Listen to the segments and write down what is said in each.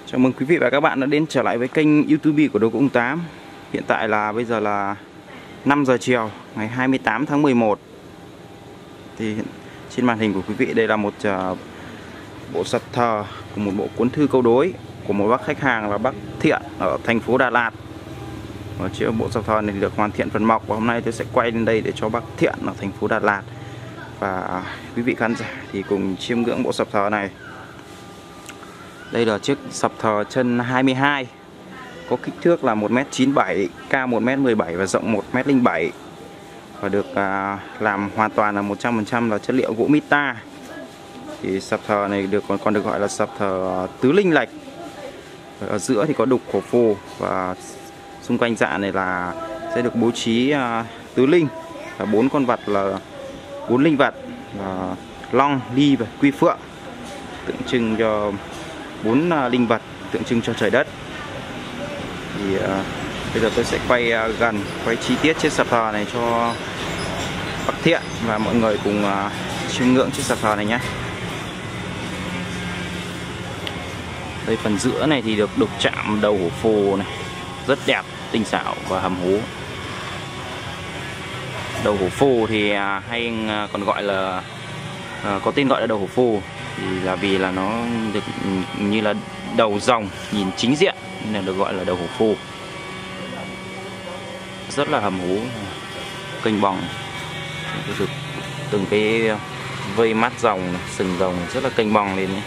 Chào mừng quý vị và các bạn đã đến trở lại với kênh YouTube của Đồ Gỗ 8. Hiện tại là bây giờ là 5 giờ chiều ngày 28 tháng 11. Thì trên màn hình của quý vị đây là một bộ sập thờ của một bộ cuốn thư câu đối của một bác khách hàng là bác Thiện ở thành phố Đà Lạt. Và bộ sập thờ này được hoàn thiện phần mộc, và hôm nay tôi sẽ quay lên đây để cho bác Thiện ở thành phố Đà Lạt và quý vị khán giả thì cùng chiêm ngưỡng bộ sập thờ này. Đây là chiếc sập thờ chân 22, có kích thước là 1m97, cao 1m17 và rộng 1m07, và được làm hoàn toàn là 100% là chất liệu gỗ mita. Thì sập thờ này còn được gọi là sập thờ tứ linh lệch. Ở giữa thì có đục cổ phù, và xung quanh dạ này là sẽ được bố trí tứ linh là 4 con vật, là 4 linh vật là long, ly và quy phượng, tượng trưng cho 4 linh vật tượng trưng cho trời đất. Thì bây giờ tôi sẽ quay gần, quay chi tiết chiếc sập thờ này cho bác Thiện và mọi người cùng chiêm ngưỡng chiếc sập thờ này nhé. Đây, phần giữa này thì được đục chạm đầu hổ phù này, rất đẹp, tinh xảo và hầm hố. Đầu hổ phù thì hay còn gọi là có tên gọi là đầu hổ phù, thì là vì là nó được như là đầu rồng nhìn chính diện nên là được gọi là đầu hổ phù. Rất là hầm hố, kênh bong, từng cái vây mắt rồng, sừng rồng rất là kênh bong lên.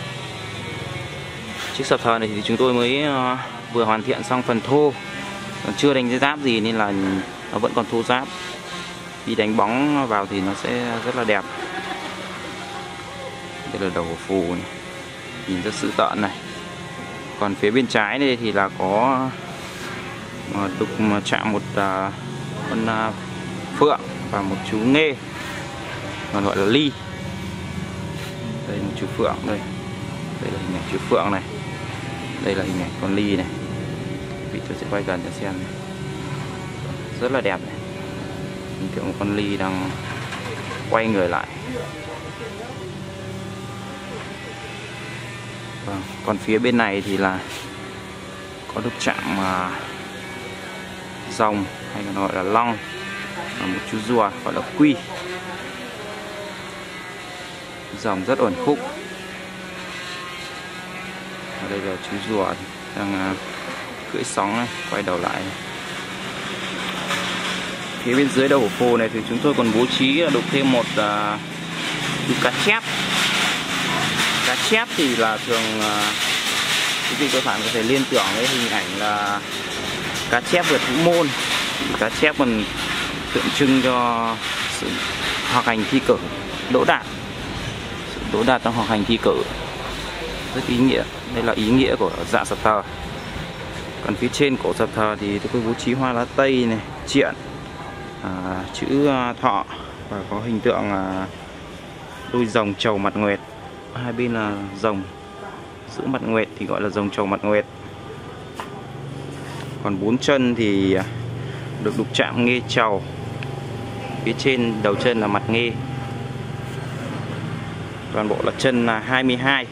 Chiếc sập thờ này thì chúng tôi mới vừa hoàn thiện xong phần thô, còn chưa đánh giáp gì nên là nó vẫn còn thô ráp. Khi đánh bóng vào thì nó sẽ rất là đẹp. Đây là đầu hổ phù này, nhìn rất dữ tợn này. Còn phía bên trái đây thì là có đục chạm một con phượng và một chú nghê, còn gọi là ly. Đây một chú phượng đây. Đây là hình ảnh chú phượng này. Đây là hình ảnh con ly này. Vị tôi sẽ quay gần cho xem này. Rất là đẹp này. Hình tượng một con ly đang quay người lại. Vâng. Còn phía bên này thì là có đục chạm rồng hay còn gọi là long, và một chú rùa gọi là quy. Rồng rất uẩn khúc. Ở đây là chú rùa đang cưỡi sóng này, quay đầu lại này. Phía bên dưới đầu hổ phù này thì chúng tôi còn bố trí đục thêm một chú cá chép. Cá chép thì là thường quý vị các bạn có thể liên tưởng đến hình ảnh là cá chép vượt vũ môn. Cá chép còn tượng trưng cho sự học hành thi cử, đỗ đạt, sự đỗ đạt trong học hành thi cử, rất ý nghĩa. Đây là ý nghĩa của dạ sập thờ. Còn phía trên cổ sập thờ thì tôi bố trí hoa lá tây này, triện, chữ thọ, và có hình tượng đôi rồng trầu mặt nguyệt. Hai bên là rồng giữ mặt nguyệt thì gọi là rồng trầu mặt nguyệt. Còn 4 chân thì được đục chạm nghê trầu. Phía trên đầu chân là mặt nghê. Toàn bộ là chân là 22.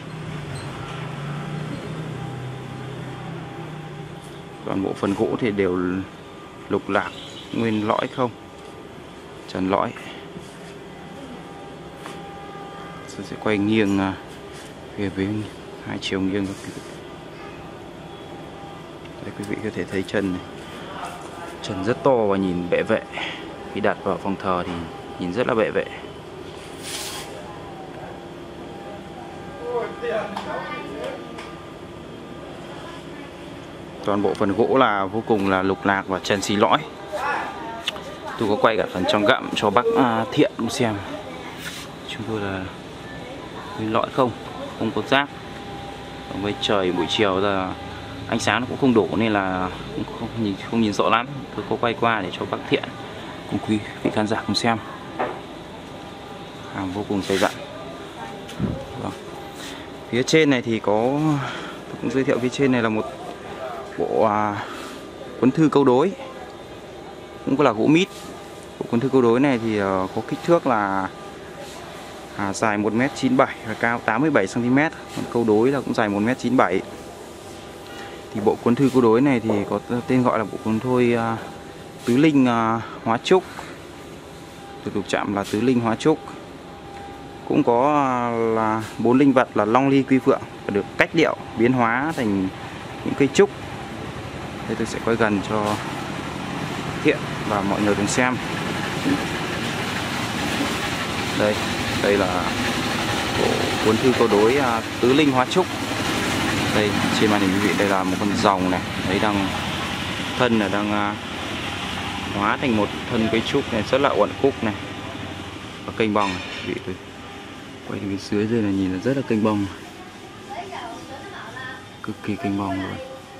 Toàn bộ phần gỗ thì đều lục lạc, nguyên lõi không, trần lõi. Tôi sẽ quay nghiêng về với hai chiều nghiêng các quý vị. Đây, quý vị có thể thấy chân này. Chân rất to và nhìn bệ vệ. Khi đặt vào phòng thờ thì nhìn rất là bệ vệ. Toàn bộ phần gỗ là vô cùng là lục lạc và trần xí lõi. Tôi có quay cả phần trong gặm cho bác Thiện cũng xem. Chúng tôi là lõi không có giáp. Với trời buổi chiều giờ ánh sáng nó cũng không đủ nên là không nhìn rõ lắm. Tôi có quay qua để cho bác Thiện cùng quý vị khán giả cùng xem. Hàng vô cùng dày dặn. Vâng. Phía trên này thì tôi cũng giới thiệu phía trên này là một bộ cuốn thư câu đối, cũng có là gỗ mít. Bộ cuốn thư câu đối này thì có kích thước là dài 1m97 và cao 87 cm. Còn câu đối là cũng dài 1m97. Thì bộ cuốn thư câu đối này thì có tên gọi là bộ cuốn thôi Tứ Linh Hóa Trúc, được đục chạm là Tứ Linh Hóa Trúc. Cũng có là 4 linh vật là Long Ly Quy Phượng và được cách điệu biến hóa thành những cây trúc. Đây tôi sẽ quay gần cho Thiện và mọi người cùng xem. Đây là bộ cuốn thư câu đối Tứ Linh Hóa Trúc. Đây trên màn hình quý vị, đây là một con rồng này, đấy thân đang hóa thành một thân cây trúc này rất là uẩn khúc này, và kênh bong này. Quý vị quay từ dưới đây là nhìn là rất là kênh bong, cực kỳ kênh bong luôn.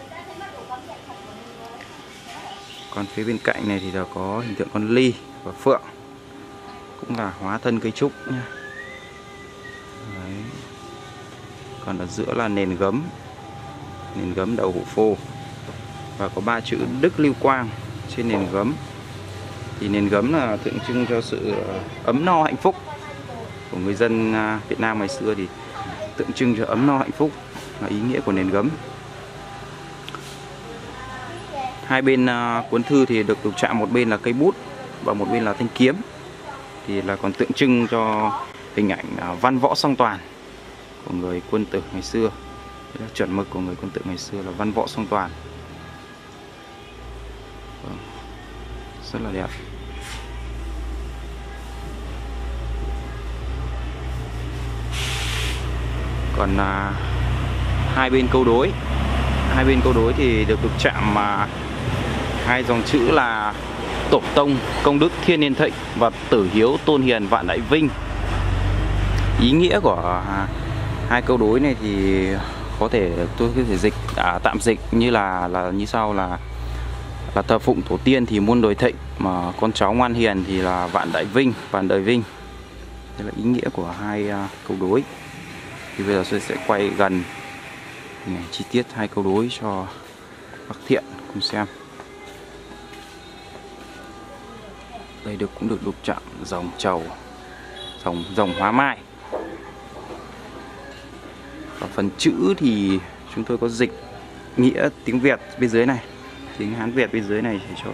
Còn phía bên cạnh này thì là có hình tượng con ly và phượng, cũng là hóa thân cây trúc nha. Đấy. Còn ở giữa là nền gấm đậu hũ phô, và có 3 chữ Đức Lưu Quang trên nền gấm. Thì nền gấm là tượng trưng cho sự ấm no hạnh phúc của người dân Việt Nam ngày xưa, thì tượng trưng cho ấm no hạnh phúc là ý nghĩa của nền gấm. Hai bên cuốn thư thì được đục chạm, một bên là cây bút và một bên là thanh kiếm, thì là còn tượng trưng cho hình ảnh văn võ song toàn của người quân tử ngày xưa. Đây là chuẩn mực của người quân tử ngày xưa là văn võ song toàn. Rất là đẹp. Còn hai bên câu đối thì được đục chạm hai dòng chữ là Tổ tông công đức thiên niên thịnh và Tử hiếu tôn hiền vạn đại vinh. Ý nghĩa của hai câu đối này thì tôi có thể dịch tạm dịch như là như sau, là thờ phụng tổ tiên thì muôn đời thịnh, mà con cháu ngoan hiền thì là vạn đại vinh, vạn đời vinh. Đây là ý nghĩa của hai câu đối. Thì bây giờ tôi sẽ quay gần hình ảnh chi tiết hai câu đối cho bác Thiện cùng xem. Đây cũng được đục chạm dòng trầu, dòng hóa mai. Và phần chữ thì chúng tôi có dịch nghĩa tiếng Việt bên dưới này, tiếng Hán Việt bên dưới này, để cho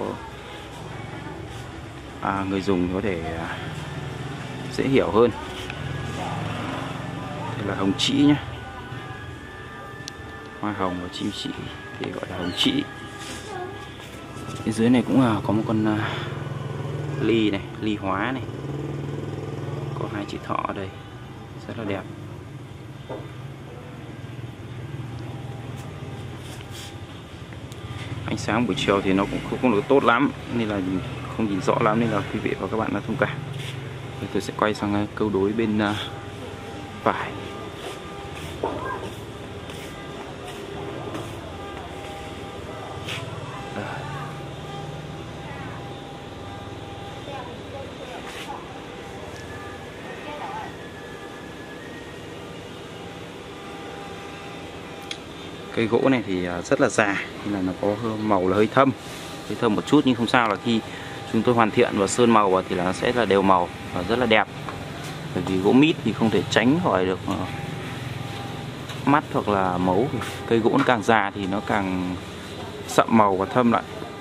người dùng có thể dễ hiểu hơn. Đây là hồng trĩ nhé, hoa hồng và chim trĩ thì gọi là hồng trĩ. Bên dưới này cũng có một con ly này, ly hóa này, có hai chữ thọ ở đây, rất là đẹp. Ánh sáng buổi chiều thì nó cũng không được tốt lắm, nên là không nhìn rõ lắm, nên là quý vị và các bạn đã thông cảm. Tôi sẽ quay sang câu đối bên phải. Cây gỗ này thì rất là già, nên là nó có màu là hơi thâm một chút, nhưng không sao, là khi chúng tôi hoàn thiện và sơn màu vào thì là nó sẽ là đều màu và rất là đẹp. Bởi vì gỗ mít thì không thể tránh khỏi được mắt hoặc là mấu. Cây gỗ càng già thì nó càng sậm màu và thâm lại.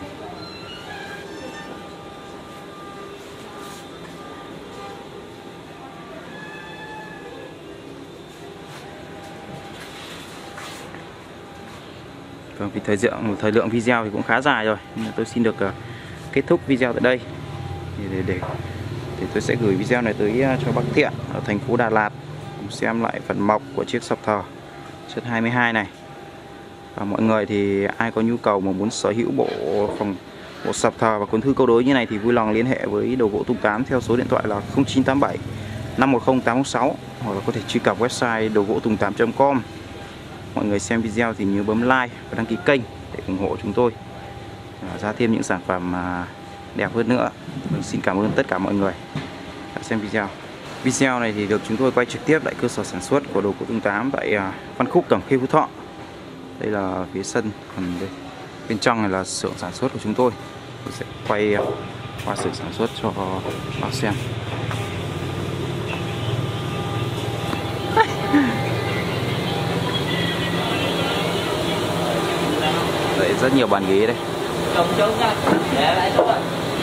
Vâng, vì thời lượng video thì cũng khá dài rồi, nên tôi xin được kết thúc video tại đây. Để tôi sẽ gửi video này tới cho bác Thiện ở thành phố Đà Lạt cùng xem lại phần mộc của chiếc sập thờ chất 22 này. Và mọi người thì ai có nhu cầu mà muốn sở hữu bộ sập thờ và cuốn thư câu đối như này thì vui lòng liên hệ với Đồ Gỗ Tung Tám theo số điện thoại là 0987 510 806, hoặc là có thể truy cập website dogotungtam.com. Mọi người xem video thì nhớ bấm like và đăng ký kênh để ủng hộ chúng tôi ra thêm những sản phẩm đẹp hơn nữa. Xin cảm ơn tất cả mọi người đã xem video. Video này thì được chúng tôi quay trực tiếp tại cơ sở sản xuất của Đồ Gỗ Tung Tám tại Văn Khúc, Cẩm Khê, Phú Thọ. Đây là phía sân, còn đây bên trong này là xưởng sản xuất của chúng tôi. Tôi sẽ quay qua xưởng sản xuất cho bác xem. rất nhiều bàn ghế đây. Trống trống ra để lại luôn.